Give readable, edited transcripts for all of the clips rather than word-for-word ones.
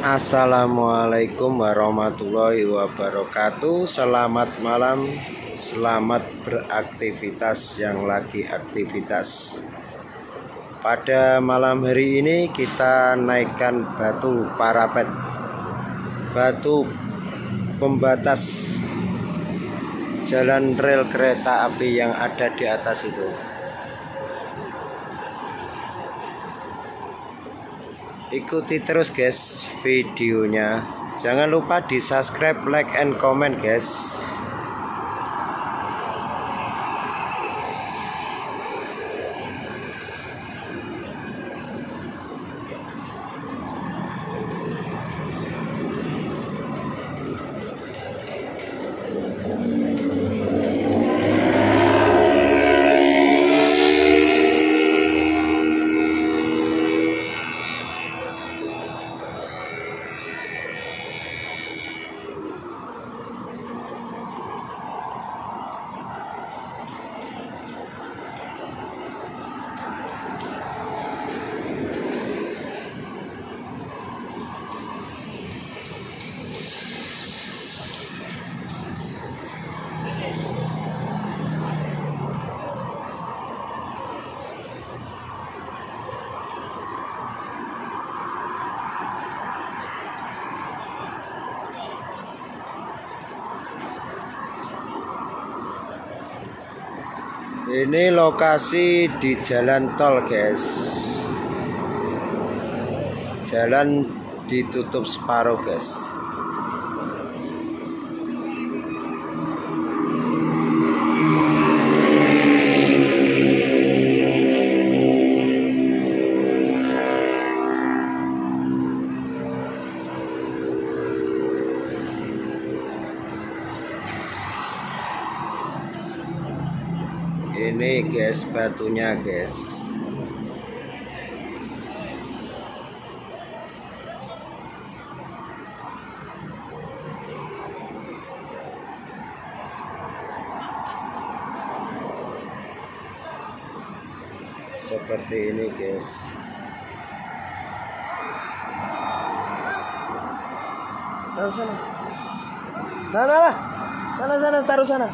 Assalamualaikum warahmatullahi wabarakatuh. Selamat malam, selamat beraktivitas yang lagi aktivitas. Pada malam hari ini kita naikkan batu parapet, batu pembatas jalan rel kereta api yang ada di atas itu. Ikuti terus guys videonya. Jangan lupa di subscribe, like, and comment guys. Ini lokasi di jalan tol guys. Jalan ditutup separuh guys. Ini guys batunya guys. Seperti ini guys. Taruh sana. Sana lah. Sana taruh sana.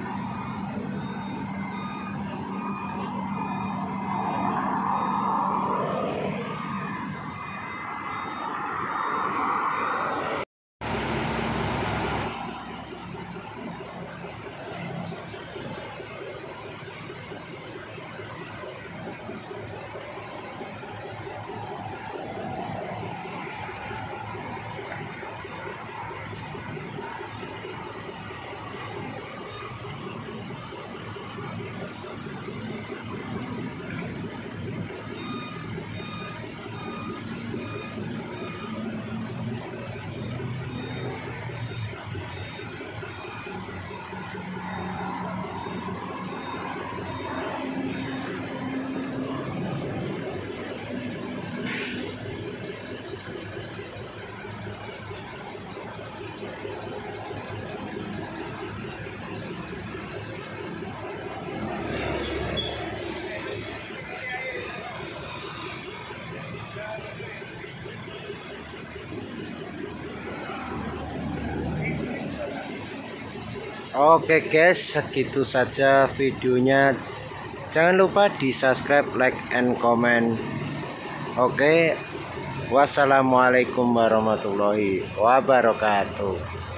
Oke guys, segitu saja videonya. Jangan lupa di subscribe, like, and comment. Oke, wassalamualaikum warahmatullahi wabarakatuh.